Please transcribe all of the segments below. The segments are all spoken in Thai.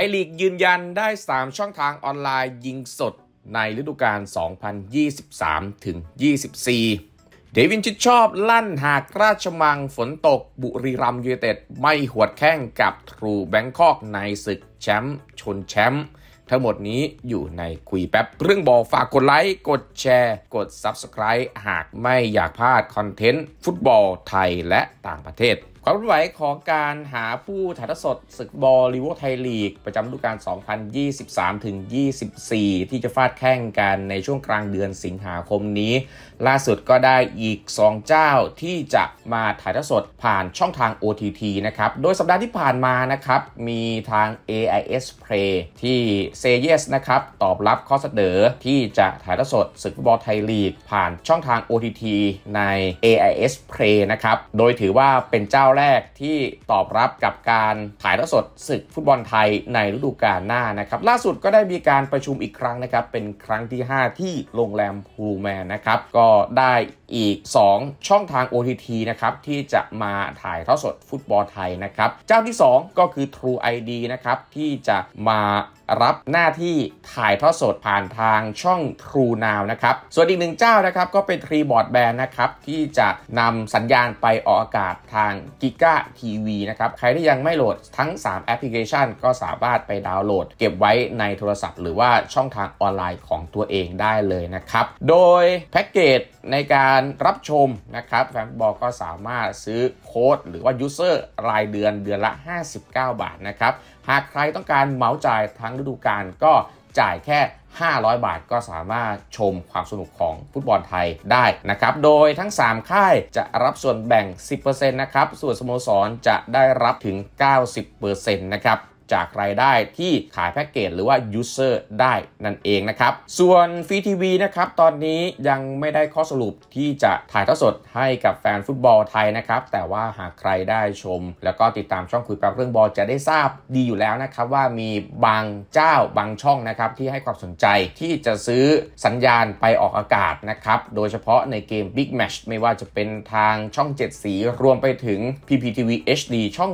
ยลีกยืนยันได้3ช่องทางออนไลน์ยิงสดในฤดูกาล 2023-24 เดวินชิดชอบลั่นหากราชมังฝนตกบุรีรัมย์ยูไนเต็ดไม่หวดแข้งกับทรูแบงคอกในศึกแชมป์ชนแชมป์ทั้งหมดนี้อยู่ในคุยแป๊บเรื่องบอลฝากกดไลค์กดแชร์กด Subscribe หากไม่อยากพลาดคอนเทนต์ฟุตบอลไทยและต่างประเทศความเคลื่อนไหวของการหาผู้ถ่ายทอดสดศึกบอลลีโวไทยลีกประจำฤดูกาล 2023-24 ที่จะฟาดแข่งกันในช่วงกลางเดือนสิงหาคมนี้ล่าสุดก็ได้อีก2เจ้าที่จะมาถ่ายทอดสดผ่านช่องทาง OTT นะครับโดยสัปดาห์ที่ผ่านมานะครับมีทาง AIS Play ที่ Say Yes นะครับตอบรับข้อเสนอที่จะถ่ายทอดสดศึกฟุตบอลไทยลีกผ่านช่องทาง OTT ใน AIS Play นะครับโดยถือว่าเป็นเจ้าแรกที่ตอบรับกับการถ่ายทอดสดศึกฟุตบอลไทยในฤดูกาลหน้านะครับล่าสุดก็ได้มีการประชุมอีกครั้งนะครับเป็นครั้งที่5ที่โรงแรมพูลแมนนะครับก็ได้อีก2ช่องทาง OTT นะครับที่จะมาถ่ายทอดสดฟุตบอลไทยนะครับเจ้าที่2ก็คือ True ID นะครับที่จะมารับหน้าที่ถ่ายทอดสดผ่านทางช่อง True Now นะครับส่วนอีก1เจ้านะครับก็เป็น Tree Broadband นะครับที่จะนำสัญญาณไปออกอากาศทาง Giga TV นะครับใครที่ยังไม่โหลดทั้ง3แอปพลิเคชันก็สามารถไปดาวน์โหลดเก็บไว้ในโทรศัพท์หรือว่าช่องทางออนไลน์ของตัวเองได้เลยนะครับโดยแพ็กเกจในการรับชมนะครับแฟนบอลก็สามารถซื้อโค้ดหรือว่ายูเซอร์รายเดือนละ59 บาทนะครับหากใครต้องการเหมาจ่ายทั้งฤดูกาลก็จ่ายแค่500 บาทก็สามารถชมความสนุกของฟุตบอลไทยได้นะครับโดยทั้ง3ค่ายจะรับส่วนแบ่ง 10% นะครับส่วนสโมสรจะได้รับถึง 90% นะครับจากรายได้ที่ขายแพ็กเกจหรือว่ายูเซอร์ได้นั่นเองนะครับส่วนฟรีทีวีนะครับตอนนี้ยังไม่ได้ข้อสรุปที่จะถ่ายทอดสดให้กับแฟนฟุตบอลไทยนะครับแต่ว่าหากใครได้ชมแล้วก็ติดตามช่องคุยแป๊บเรื่องบอลจะได้ทราบดีอยู่แล้วนะครับว่ามีบางเจ้าบางช่องนะครับที่ให้ความสนใจที่จะซื้อสัญญาณไปออกอากาศนะครับโดยเฉพาะในเกม Big Match ไม่ว่าจะเป็นทางช่อง7สีรวมไปถึง PPTV HD ช่อง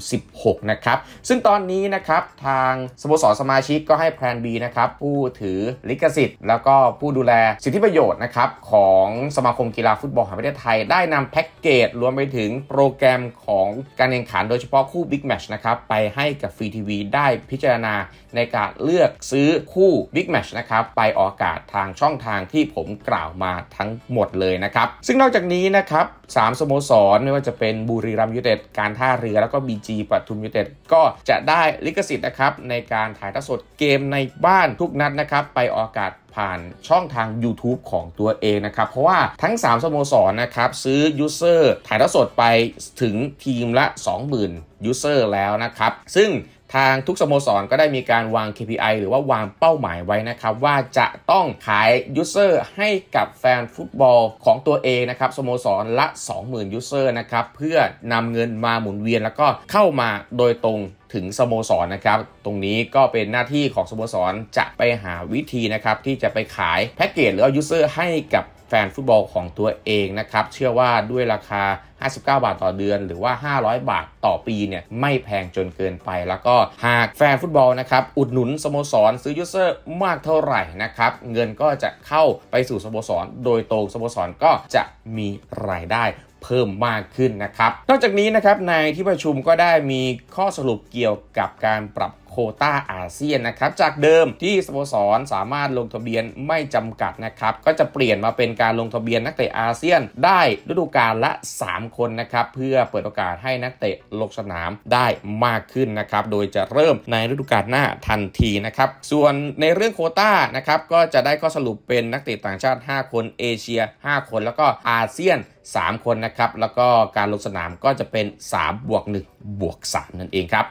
36นะครับซึ่งตอนนี้นะครับทางสโมสรสมาชิกก็ให้แพลน B นะครับผู้ถือลิขสิทธิ์แล้วก็ผู้ดูแลสิทธิประโยชน์นะครับของสมาคมกีฬาฟุตบอลแห่งประเทศไทยได้นำแพ็กเกจรวมไปถึงโปรแกรมของการแข่งขันโดยเฉพาะคู่ Big Match นะครับไปให้กับฟรีทีวีได้พิจารณาในการเลือกซื้อคู่ Big Match นะครับไปออกอากาศทางช่องทางที่ผมกล่าวมาทั้งหมดเลยนะครับซึ่งนอกจากนี้นะครับ3สโมสรไม่ว่าจะเป็นบุรีรัมย์ยูไนเต็ดการท่าเรือแล้วก็ BG ปทุมยูไนเต็ดก็จะได้ลิขสิทธิ์นะครับในการถ่ายทอดสดเกมในบ้านทุกนัดนะครับไปออกอากาศผ่านช่องทาง YouTube ของตัวเองนะครับเพราะว่าทั้ง3สโมสรนะครับซื้อยูเซอร์ถ่ายทอดสดไปถึงทีมละ 20,000 ยูเซอร์แล้วนะครับซึ่งทางทุกสโมสรก็ได้มีการวาง KPI หรือว่าวางเป้าหมายไว้นะครับว่าจะต้องขายยูเซอร์ให้กับแฟนฟุตบอลของตัวเองนะครับสโมสรละ 20,000 ยูเซอร์นะครับเพื่อนำเงินมาหมุนเวียนแล้วก็เข้ามาโดยตรงถึงสโมสรนะครับตรงนี้ก็เป็นหน้าที่ของสโมสรจะไปหาวิธีนะครับที่จะไปขายแพ็กเกจหรือว่ายูเซอร์ให้กับแฟนฟุตบอลของตัวเองนะครับเชื่อว่าด้วยราคา59 บาทต่อเดือนหรือว่า500 บาทต่อปีเนี่ยไม่แพงจนเกินไปแล้วก็หากแฟนฟุตบอลนะครับอุดหนุนสโมสรซื้อยูเซอร์มากเท่าไหร่นะครับเงินก็จะเข้าไปสู่สโมสรโดยตรงสโมสรก็จะมีรายได้เพิ่มมากขึ้นนะครับนอกจากนี้นะครับในที่ประชุมก็ได้มีข้อสรุปเกี่ยวกับการปรับโควต้าอาเซียนนะครับจากเดิมที่สโมสรสามารถลงทะเบียนไม่จำกัดนะครับก็จะเปลี่ยนมาเป็นการลงทะเบียนนักเตะอาเซียนได้ฤดูกาลละ3คนนะครับเพื่อเปิดโอกาสให้นักเตะลงสนามได้มากขึ้นนะครับโดยจะเริ่มในฤดูกาลหน้าทันทีนะครับส่วนในเรื่องโควต้านะครับก็จะได้ข้อสรุปเป็นนักเตะต่างชาติ5คนเอเชีย5คนแล้วก็อาเซียน3คนนะครับแล้วก็การลงสนามก็จะเป็น3+1+3นั่นเองครับ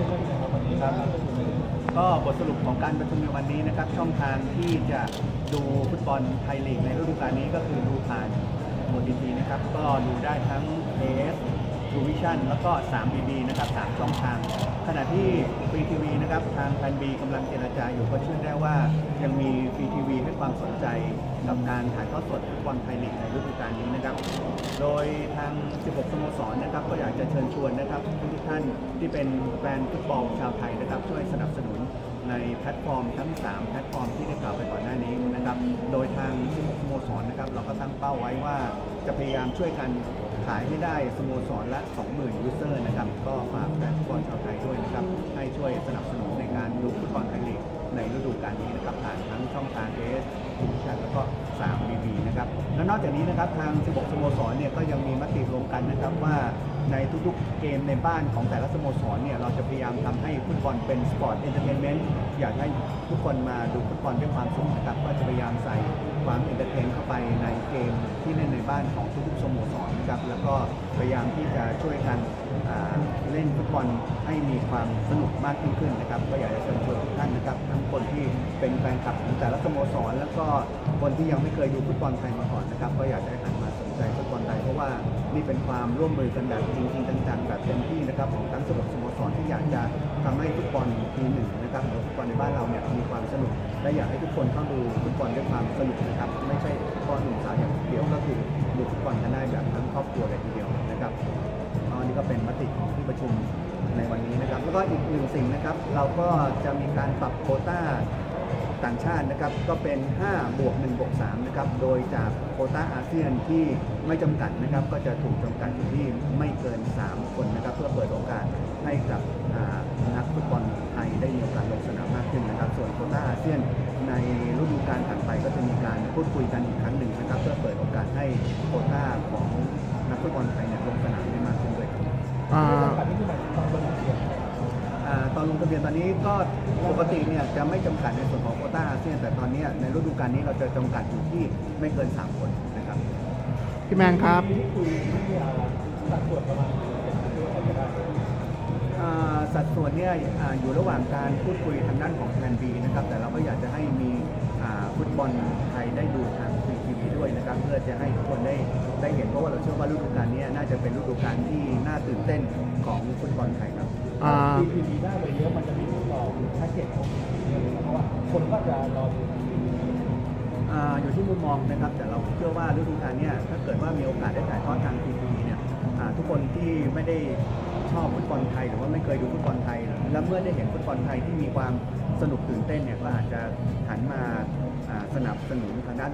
ก็บทสรุปของการประชุมในวันนี้นะครับช่องทางที่จะดูฟุตบอลไทยลีกในฤดูกาลนี้ก็คือดูผ่านOTTนะครับก็ดูได้ทั้ง AS True Vision แล้วก็ 3BB นะครับ3ช่องทางขณะที่ฟรีทีวีนะครับทางแพลน B กำลังเจรจาอยู่ก็เชื่อได้ว่ายังมีฟรีทีวีให้ความสนใจกับการถ่ายทอดสดฟุตบอลไทยลีกในฤดูกาลนี้นะครับโดยทาง16สโมสรนะครับก็อยากจะเชิญชวนนะครับทุกท่านที่เป็นแฟนฟุตบอลชาวไทยนะครับช่วยสนับสนุนลตฟอร์มทั้ง3แพลตฟอร์มที่ได้กล่าวไปก่อนหน้านี้นะครับโดยทาง16สโมสรนะครับเราก็ตั้งเป้าไว้ว่าจะพยายามช่วยกันขายให้ได้สโมสรละ 20,000 ยูเซอร์นะครับก็ฝากแฟนฟุตบอลชาวไทยด้วยนะครับให้ช่วยสนับสนุนในการดูฟุตบอลไทยลีกในฤดูกาลนี้นะครับผ่านทั้งช่องทาง AS แล้วก็3BB นะครับและนอกจากนี้นะครับทาง16สโมสรเนี่ยก็ยังมีมติรวมกันนะครับว่าในทุกๆเกมในบ้านของแต่ละสโมสรเนี่ยเราจะพยายามทำให้ฟุตบอลเป็นสปอร์ตเอนเตอร์เทนเมนต์อยากให้ทุกคนมาดูฟุตบอลด้วยความสนุกนะครับก็จะพยายามใส่ความเอนเตอร์เทนเข้าไปในเกมที่เล่นในบ้านของทุกๆสโมสรนะครับแล้วก็พยายามที่จะช่วยกันเล่นฟุตบอลให้มีความสนุกมากยิ่งขึ้นนะครับก็อยากจะเชิญชวนทุกท่านนะครับทั้งคนที่เป็นแฟนคลับของแต่ละสโมสรแล้วก็คนที่ยังไม่เคยดูฟุตบอลไทยมาก่อนนะครับก็อยากจะหันมาสนใจฟุตบอลไทยเพราะว่านี่เป็นความร่วมมือกันแบบจริงๆจังๆแบบเต็มที่นะครับของทั้ง16สโมสรที่อยากจะทำให้ฟุตบอลทีหนึ่งนะครับหรือฟุตบอลในบ้านเราเนี่ยมีความสนุกและอยากให้ทุกคนเข้าดูฟุตบอลด้วยความสนุกนะครับไม่ใช่ข้อหนุ่มสาวอย่างเดียวก็คือดูฟุตบอลกันได้แบบทั้งครอบครัวเลยทีเดียวนะครับอันนี้ก็เป็นมติของที่ประชุมในวันนี้นะครับแล้วก็อีกหนึ่งสิ่งนะครับเราก็จะมีการปรับโควต้าต่างชาตินะครับก็เป็น5+1+3นะครับโดยจากโควต้าอาเซียนที่ไม่จำกัดนะครับก็จะถูกจำกัดอยู่ที่ไม่เกิน3คนนะครับเพื่อเปิดโอกาสให้กับนักฟุตบอลไทยได้มีโอกาสลงสนามมากขึ้นนะครับส่วนโควต้าอาเซียนในฤดูกาลถัดไปก็จะมีการพูดคุยกันอีกครั้งหนึ่งนะครับเพื่อเปิดโอกาสให้โควต้าของนักฟุตบอลไทยลงสนามได้มากขึ้นด้วยตอนลงทะเบียนตอนนี้ก็ปกติเนี่ยจะไม่จำกัดในส่วนของโควต้าอาเซียนแต่ตอนนี้ในฤดูกาลนี้เราจะจำกัดอยู่ที่ไม่เกิน3คนนะครับพี่แมนครับสัดส่วนเนี่ยอยู่ระหว่างการพูดคุยทางด้านของแพลน B นะครับแต่เราก็อยากจะให้มีฟุตบอลไทยได้ดูทางทีวีด้วยนะครับเพื่อจะให้ทุกคนได้เห็นเพราะว่าเราเชื่อว่าฤดูกาลนี้น่าจะเป็นฤดูกาลที่น่าตื่นเต้นของฟุตบอลไทยครับทีวีได้เลยเยอะมันจะมีต่อแพ็กเกจของเพราะว่าคนก็จะรออยู่ที่มุมมองนะครับแต่เราเชื่อว่าฤดูกาลนี้ถ้าเกิดว่ามีโอกาสได้ถ่ายทอดทางทีวีเนี่ยทุกคนที่ไม่ได้ชอบฟุตบอลไทยหรือว่าไม่เคยดูฟุตบอลไทยและเมื่อได้เห็นฟุตบอลไทยที่มีความสนุกตื่นเต้นเนี่ยก็อาจจะหันมาสนับสนุนทางด้าน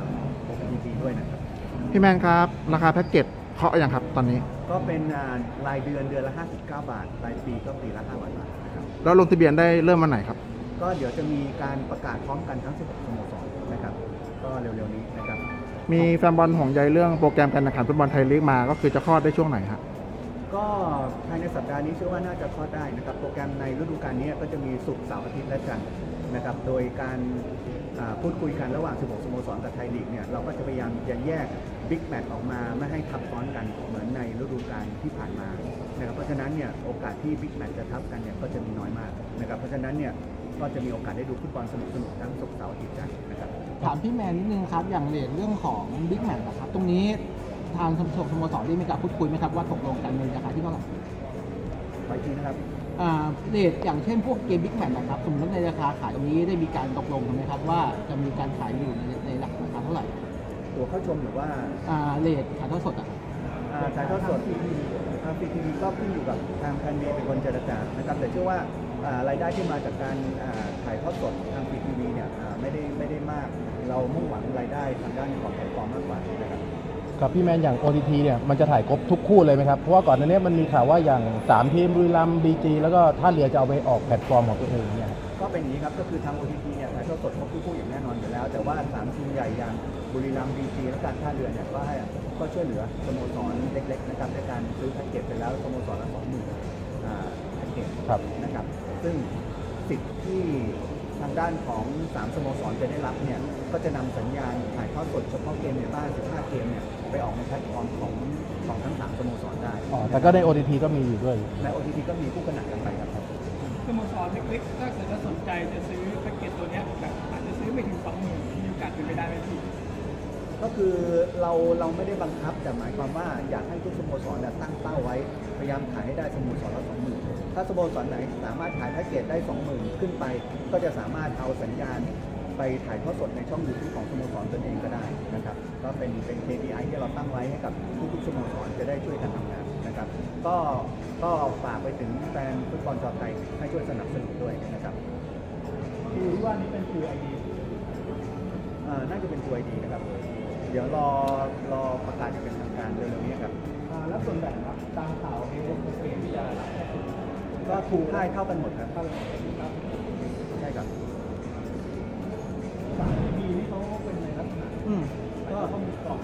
OTT ด้วยนะครับพี่แมนครับราคาแพ็กเกจเคาะอย่างครับตอนนี้ก็เป็นรายเดือนละ59 บาทรายปีก็ปีละ500 บาทนะครับแล้วลงทะเบียนได้เริ่มวันไหนครับก็เดี๋ยวจะมีการประกาศพร้อมกันทั้ง16สโมสรนะครับก็เร็วๆนี้นะครับมีแฟนบอลห่วงใยเรื่องโปรแกรมการแข่งขันฟุตบอลไทยลีกมาก็คือจะคลอดได้ช่วงไหนครับก็ภายในสัปดาห์นี้เชื่อว่าน่าจะคลอดได้นะครับโปรแกรมในฤดูกาลนี้ก็จะมีศุกร์เสาร์อาทิตย์และจันทร์นะครับโดยการพูดคุยกันระหว่าง16สโมสรกับไทยลีกเนี่ยเราก็จะพยายามจะแยกบิ๊กแมตช์ออกมาไม่ให้ทับซ้อนกันเหมือนในฤดูกาลที่ผ่านมานะครับเพราะฉะนั้นเนี่ยโอกาสที่บิ๊กแมตช์จะทับกันเนี่ยก็จะมีน้อยมากนะครับเพราะฉะนั้นเนี่ยก็จะมีโอกาสได้ดูฟุตบอลสนุกๆทั้งศุกร์เสาร์อาทิตย์จันทร์นะครับถามพี่แมนนิดนึงครับอย่างเรื่องของบิ๊กแมตช์นะครับตรงนี้ทางสโมสรได้มีการพูดคุยไหมครับว่าตกลงกันในราคาที่เท่าไหร่ไปทีนะครับเรทอย่างเช่นพวกเกมบิ๊กแมตช์นะครับสมมติในราคาขายตรงนี้ได้มีการตกลงกันไหมครับว่าจะมีการขายอยู่ในราคาเท่าไหร่ตัวเข้าชมหรือว่าเรทถ่ายทอดสดถ่ายทอดสดทีวีก็ขึ้นอยู่กับทางแพนเมย์เป็นคนเจรจานะครับแต่เชื่อว่ารายได้ที่มาจากการถ่ายทอดสดทางทีวีเนี่ยไม่ได้มากเรามุ่งหวังรายได้ทางด้านของแพลตฟอร์มมากกว่านะครับกับพี่แมนอย่าง OTT เนี่ยมันจะถ่ายครบทุกคู่เลยไหมครับเพราะว่าก่อนหน้านี้มันมีข่าวว่าอย่าง3ทีมบุรีรัมย์ BG แล้วก็ท่าเรือจะเอาไปออกแพลตฟอร์มของตัวเองเนี่ยก็เป็นอย่างนี้ครับก็คือทาง OTT เนี่ยถ่ายทอดสดครบทุกคู่อย่างแน่นอนอยู่แล้วแต่ว่า3ทีมใหญ่อย่างบุรีรัมย์ BG และการท่าเรือเนี่ยก็ช่วยเหลือสโมสรเล็กๆนะครับในการซื้อแพ็กเกจไปแล้วสโมสรละ 20,000 แพ็กเกจนะครับซึ่งสิทธิ์ที่ทางด้านของ3สโมสรจะได้รับเนี่ยก็จะนำสัญญาณถ่ายทอดสดเฉพาะเกมในบ้าน15เกมเนี่ยไปออกในแพลตฟอร์มของทั้ง3สโมสรได้แต่ก็ใน OTT ก็มีอยู่ด้วยใน OTT ก็มีคู่ขนานกันไปครับสโมสรเล็กๆถ้าเกิดจะสนใจจะซื้อแพ็กเกจตัวนี้แบบอาจจะซื้อไม่ถึง 20,000 มีโอกาสเป็นไปได้ไหมพี่ก็คือเราไม่ได้บังคับแต่หมายความว่าอยากให้ทุกสโมสรตั้งเป้าไว้พยายามขายให้ได้สโมสรละ 20,000 ถ้าสโมสรไหนสามารถขายแพ็กเกจได้ 20,000 ขึ้นไปก็จะสามารถเอาสัญญาณไปถ่ายทอดสดในช่องYouTubeของสโมสรตนเองก็ได้นะครับก็เป็น KPI ที่เราตั้งไว้ให้กับทุกๆสโมสรจะได้ช่วยกันทำงานนะครับก็ฝากไปถึงแฟนฟุตบอลชาวไทยให้ช่วยสนับสนุนด้วยนะครับว่านี้เป็น True ID น่าจะเป็น True ID นะครับเดี๋ยวรอประกาศอย่างเป็นทางการเร็วๆนี้ครับแล้วส่วนแบ่งครับตามข่าวเองเองที่จะก็ทุกค่ายเท่ากันหมดครับใช่ครับมีที่เขาเป็นในลักษณะก็ต้องมีกล่อง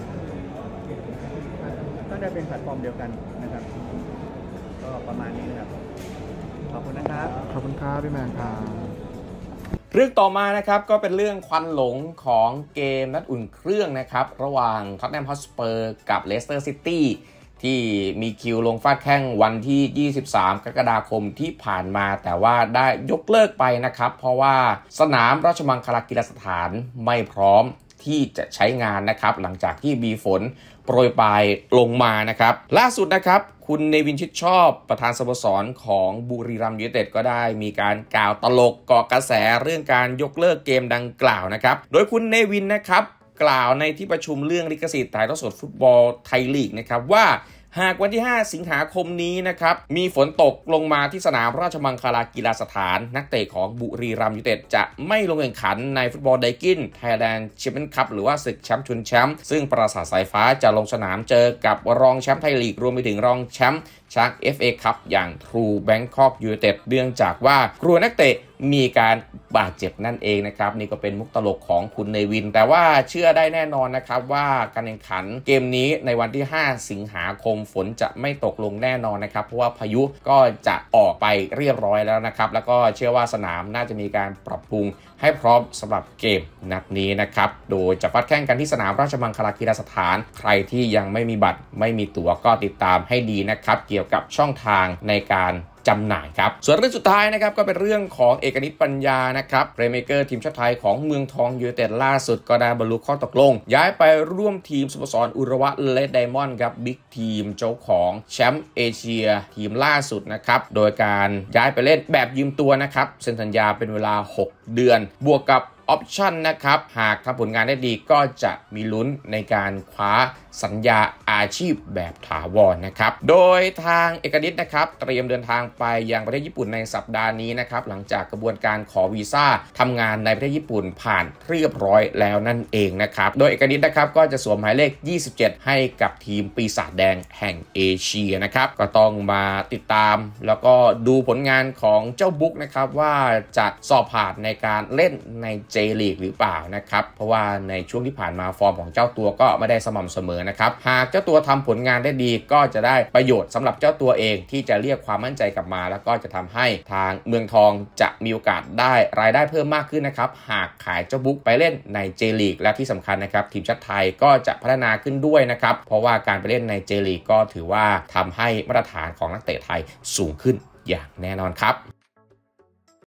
ก็ได้เป็นแพลตฟอร์มเดียวกันนะครับก็ประมาณนี้นะครับขอบคุณนะครับขอบคุณครับพี่แมนครับเรื่องต่อมานะครับก็เป็นเรื่องควันหลงของเกมนัดอุ่นเครื่องนะครับระหว่างท็อตแนมฮอตสเปอร์กับเลสเตอร์ซิตี้ที่มีคิวลงฟาดแข้งวันที่23กรกฎาคมที่ผ่านมาแต่ว่าได้ยกเลิกไปนะครับเพราะว่าสนามราชมังคลากีฬาสถานไม่พร้อมที่จะใช้งานนะครับหลังจากที่มีฝนโปรยปลายลงมานะครับล่าสุดนะครับคุณเนวินชิดชอบประธานสโมสรของบุรีรัมย์ยูไนเต็ดก็ได้มีการกล่าวตลกก่อกระแสเรื่องการยกเลิกเกมดังกล่าวนะครับโดยคุณเนวินนะครับกล่าวในที่ประชุมเรื่องลิขสิทธิ์ถ่ายทอดสดฟุตบอลไทยลีกนะครับว่าหากวันที่5สิงหาคมนี้นะครับมีฝนตกลงมาที่สนามราชมังคลากีฬาสถานนักเตะของบุรีรัมย์ยูไนเต็ดจะไม่ลงแข่งขันในฟุตบอลไดกินไทยแลนด์แชมเปี้ยนคัพหรือว่าศึกแชมป์ชนแชมป์ซึ่งปราสาทสายฟ้าจะลงสนามเจอกับรองแชมป์ไทยลีกรวมไปถึงรองแชมป์ช้าง FA คัพอย่าง True Bangkok United เนื่องจากว่ากลัวนักเตะมีการบาดเจ็บนั่นเองนะครับนี่ก็เป็นมุกตลกของคุณเนวินแต่ว่าเชื่อได้แน่นอนนะครับว่าการแข่งขันเกมนี้ในวันที่5สิงหาคมฝนจะไม่ตกลงแน่นอนนะครับเพราะว่าพายุก็จะออกไปเรียบร้อยแล้วนะครับแล้วก็เชื่อว่าสนามน่าจะมีการปรับปรุงให้พร้อมสำหรับเกมนัดนี้นะครับโดยจะฟัดแข่งกันที่สนามราชมังคลากีฬาสถานใครที่ยังไม่มีบัตรไม่มีตั๋วก็ติดตามให้ดีนะครับเกี่ยวกับช่องทางในการจำหน่ายครับส่วนเรื่องสุดท้ายนะครับก็เป็นเรื่องของเอกนิตปัญญานะครับเพลย์เมเกอร์ทีมชาติไทยของเมืองทองยูไนเต็ดล่าสุดก็ได้บรรลุข้อตกลงย้ายไปร่วมทีมสโมสรอุระวะเลดไดมอนด์ครับบิ๊กทีมเจ้าของแชมป์เอเชียทีมล่าสุดนะครับโดยการย้ายไปเล่นแบบยืมตัวนะครับเซ็นสัญญาเป็นเวลา6เดือนบวกกับออปชั่นนะครับหากทำผลงานได้ดีก็จะมีลุ้นในการคว้าสัญญาอาชีพแบบถาวรนะครับโดยทางเอกนิตนะครับเตรียมเดินทางไปยังประเทศญี่ปุ่นในสัปดาห์นี้นะครับหลังจากกระบวนการขอวีซ่าทำงานในประเทศญี่ปุ่นผ่านเรียบร้อยแล้วนั่นเองนะครับโดยเอกนิตนะครับก็จะสวมหมายเลข27ให้กับทีมปีศาจแดงแห่งเอเชียนะครับก็ต้องมาติดตามแล้วก็ดูผลงานของเจ้าบุ๊กนะครับว่าจะสอบผ่านในการเล่นในJ League หรือเปล่านะครับเพราะว่าในช่วงที่ผ่านมาฟอร์มของเจ้าตัวก็ไม่ได้สม่ำเสมอนะครับหากเจ้าตัวทำผลงานได้ดีก็จะได้ประโยชน์สำหรับเจ้าตัวเองที่จะเรียกความมั่นใจกลับมาแล้วก็จะทำให้ทางเมืองทองจะมีโอกาสได้รายได้เพิ่มมากขึ้นนะครับหากขายเจ้าบุ๊กไปเล่นใน J League และที่สำคัญนะครับทีมชาติไทยก็จะพัฒนาขึ้นด้วยนะครับเพราะว่าการไปเล่นใน J League ก็ถือว่าทำให้มาตรฐานของนักเตะไทยสูงขึ้นอย่างแน่นอนครับ